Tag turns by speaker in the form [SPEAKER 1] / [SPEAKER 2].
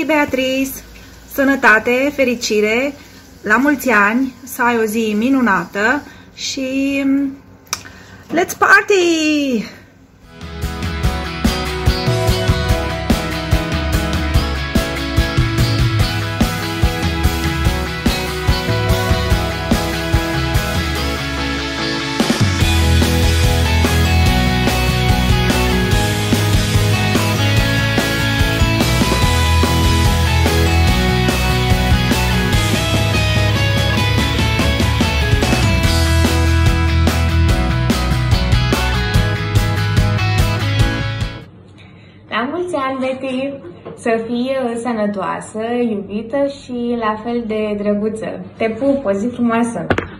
[SPEAKER 1] Hei Beatrice, sănătate, fericire, la mulți ani, să ai o zi minunată și let's party!
[SPEAKER 2] La mulți ani, Betty! Să fii sănătoasă, iubită și la fel de drăguță. Te pup, o zi frumoasă!